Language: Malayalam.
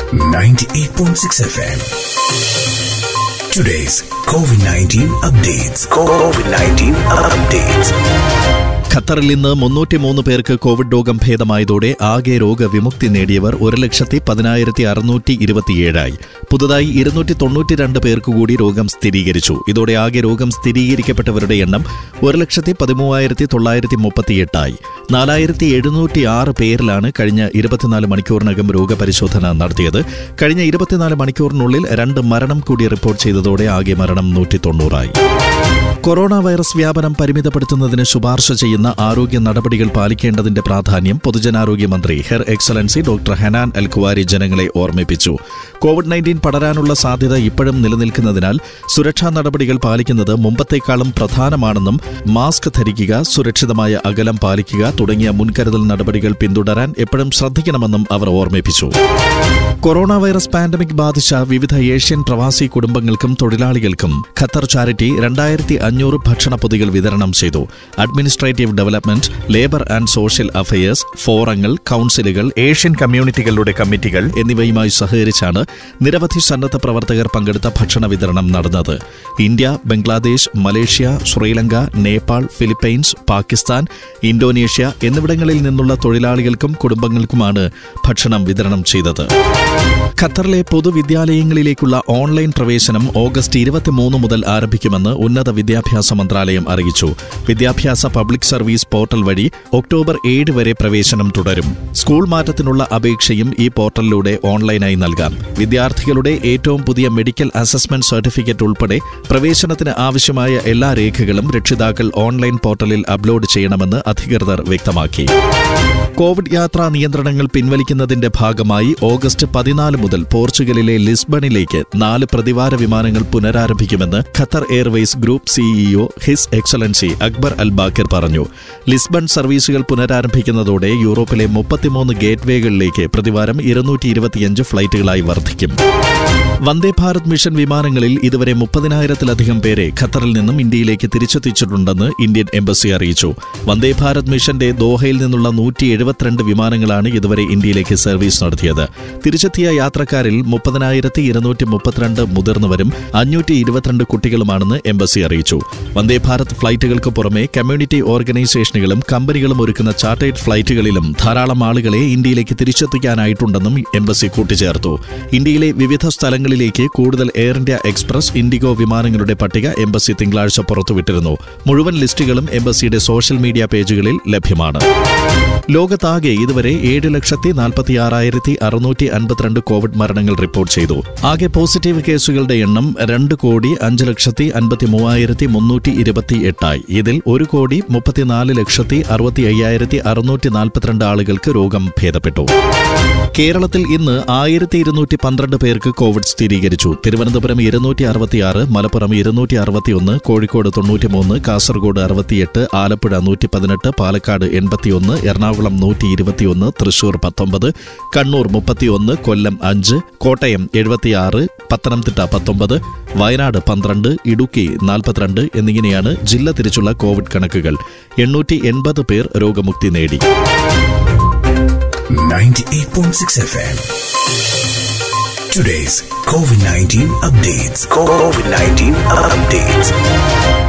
98.6 FM. Today's COVID-19 updates. ഖത്തറിൽ ഇന്ന് 303 പേർക്ക് കോവിഡ് രോഗം ഭേദമായതോടെ ആകെ രോഗവിമുക്തി നേടിയവർ 1,10,627 പുതുതായി 292 പേർക്ക് കൂടി രോഗം സ്ഥിരീകരിച്ചു. ഇതോടെ ആകെ രോഗം സ്ഥിരീകരിക്കപ്പെട്ടവരുടെ എണ്ണം 1,13,938 4,706 പേരിലാണ് കഴിഞ്ഞ 24 മണിക്കൂറിനകം രോഗപരിശോധന നടത്തിയത്. കഴിഞ്ഞ 24 മണിക്കൂറിനുള്ളിൽ 2 മരണം കൂടി റിപ്പോർട്ട് ചെയ്തതോടെ ആകെ മരണം 190. കൊറോണ വൈറസ് വ്യാപനം പരിമിതപ്പെടുത്തുന്നതിന് ശുപാർശ ചെയ്യുന്ന ആരോഗ്യ നടപടികൾ പാലിക്കേണ്ടതിന്റെ പ്രാധാന്യം പൊതുജനാരോഗ്യമന്ത്രി her excellency doctor Hanan Al Kuwari ജനങ്ങളെ ഓർമ്മിപ്പിച്ചു. കോവിഡ്-19 പടരാനുള്ള സാധ്യത ഇപ്പോഴും നിലനിൽക്കുന്നതിനാൽ സുരക്ഷാ നടപടികൾ പാലിക്കുന്നത് മുമ്പത്തേക്കാളും പ്രധാനമാണെന്നും മാസ്ക് ധരിക്കുക, സുരക്ഷിതമായ അകലം പാലിക്കുക തുടങ്ങിയ മുൻകരുതൽ നടപടികൾ പിന്തുടരാൻ എപ്പോഴും ശ്രദ്ധിക്കണമെന്നും അവർ ഓർമ്മിപ്പിച്ചു. കൊറോണ വൈറസ് പാൻഡമിക് ബാധിച്ച വിവിധ ഏഷ്യൻ പ്രവാസി കുടുംബങ്ങൾക്കും തൊഴിലാളികൾക്കും ഖത്തർ ചാരിറ്റി 2500 ഭക്ഷണപ്പൊതികൾ വിതരണം ചെയ്തു. Administrative development, labour and social affairs, ഫോറങ്ങൾ, കൌൺസിലുകൾ, ഏഷ്യൻ കമ്മ്യൂണിറ്റികളുടെ കമ്മിറ്റികൾ എന്നിവയുമായി സഹകരിച്ചാണ് നിരവധി സന്നദ്ധ പ്രവർത്തകർ പങ്കെടുത്ത ഭക്ഷണ വിതരണം നടന്നത്. India, Bangladesh, Malaysia, Sri Lanka, Nepal, Philippines, Pakistan, Indonesia എന്നിവിടങ്ങളിൽ നിന്നുള്ള തൊഴിലാളികൾക്കും കുടുംബങ്ങൾക്കുമാണ് ഭക്ഷണം വിതരണം ചെയ്തത്. ഖത്തറിലെ പൊതുവിദ്യാലയങ്ങളിലേക്കുള്ള ഓൺലൈൻ പ്രവേശനം ഓഗസ്റ്റ് 23 മുതൽ ആരംഭിക്കുമെന്ന് ഉന്നത വിദ്യാഭ്യാസ മന്ത്രാലയം അറിയിച്ചു. വിദ്യാഭ്യാസ പബ്ലിക് സർവീസ് പോർട്ടൽ വഴി ഒക്ടോബർ 7 വരെ പ്രവേശനം തുടരും. സ്കൂൾ മാറ്റത്തിനുള്ള അപേക്ഷയും ഈ പോർട്ടലിലൂടെ ഓൺലൈനായി നൽകാം. വിദ്യാർത്ഥികളുടെ ഏറ്റവും പുതിയ മെഡിക്കൽ അസസ്മെന്റ് സർട്ടിഫിക്കറ്റ് ഉൾപ്പെടെ പ്രവേശനത്തിന് ആവശ്യമായ എല്ലാ രേഖകളും രക്ഷിതാക്കൾ ഓൺലൈൻ പോർട്ടലിൽ അപ്ലോഡ് ചെയ്യണമെന്ന് അധികൃതർ വ്യക്തമാക്കി. കോവിഡ് യാത്രാ നിയന്ത്രണങ്ങൾ പിൻവലിക്കുന്നതിന്റെ ഭാഗമായി ഓഗസ്റ്റ് 14 മുതൽ പോർച്ചുഗലിലെ ലിസ്ബണിലേക്ക് 4 പ്രതിവാര വിമാനങ്ങൾ പുനരാരംഭിക്കുമെന്ന് Qatar Airways group CEO his excellency Akbar Al Baker പറഞ്ഞു. ലിസ്ബൺ സർവീസുകൾ പുനരാരംഭിക്കുന്നതോടെ യൂറോപ്പിലെ 33 ഗേറ്റ്വേകളിലേക്ക് പ്രതിവാരം 225 ഫ്ലൈറ്റുകളായി വർദ്ധിക്കും. വന്ദേ ഭാരത് മിഷൻ വിമാനങ്ങളിൽ ഇതുവരെ 30,000-ലധികം പേരെ ഖത്തറിൽ നിന്നും ഇന്ത്യയിലേക്ക് തിരിച്ചെത്തിച്ചിട്ടുണ്ടെന്ന് ഇന്ത്യൻ എംബസി അറിയിച്ചു. വന്ദേ ഭാരത് മിഷന്റെ ദോഹയിൽ നിന്നുള്ള 172 വിമാനങ്ങളാണ് ഇതുവരെ ഇന്ത്യയിലേക്ക് സർവീസ് നടത്തിയത്. തിരിച്ചെത്തിയ യാത്രക്കാരിൽ 30,232 മുതിർന്നവരും 522 കുട്ടികളുമാണെന്ന് എംബസി അറിയിച്ചു. വന്ദേ ഭാരത് ഫ്ലൈറ്റുകൾക്ക് പുറമെ കമ്മ്യൂണിറ്റി ഓർഗനൈസേഷനുകളും കമ്പനികളും ഒരുക്കുന്ന ചാർട്ടേഡ് ഫ്ലൈറ്റുകളിലും ധാരാളം ആളുകളെ ഇന്ത്യയിലേക്ക് തിരിച്ചെത്തിക്കാനായിട്ടുണ്ടെന്നും എംബസി കൂട്ടിച്ചേർത്തു. ഇന്ത്യയിലെ വിവിധ സ്ഥലങ്ങളിലേക്ക് കൂടുതൽ എയർ ഇന്ത്യ എക്സ്പ്രസ്, ഇൻഡിഗോ വിമാനങ്ങളുടെ പട്ടിക എംബസി തിങ്കളാഴ്ച പുറത്തുവിട്ടിരുന്നു. മുഴുവൻ ലിസ്റ്റുകളും എംബസിയുടെ സോഷ്യൽ മീഡിയ പേജുകളിൽ ലഭ്യമാണ്. ലോകത്താകെ ഇതുവരെ 7,76,652 കോവിഡ് മരണങ്ങൾ റിപ്പോർട്ട് ചെയ്തു. ആകെ പോസിറ്റീവ് കേസുകളുടെ എണ്ണം 2,53,328. ഇതിൽ 1,34,65,642 ആളുകൾക്ക് രോഗം ഭേദപ്പെട്ടു. കേരളത്തിൽ ഇന്ന് 1,212 പേർക്ക് കോവിഡ് സ്ഥിരീകരിച്ചു. തിരുവനന്തപുരം 266, മലപ്പുറം 261, കോഴിക്കോട് 93, കാസർഗോഡ് 68, ആലപ്പുഴ 118, പാലക്കാട് 81, എറണാകുളം 121, തൃശൂർ 19, കണ്ണൂർ 31, കൊല്ലം 5, കോട്ടയം 76, പത്തനംതിട്ട 19, വയനാട് 12, ഇടുക്കി 42 എന്നിങ്ങനെയാണ് ജില്ല തിരിച്ചുള്ള കോവിഡ് കണക്കുകൾ. 880 പേർ രോഗമുക്തി നേടി. 98.6 FM. Today's COVID-19 updates.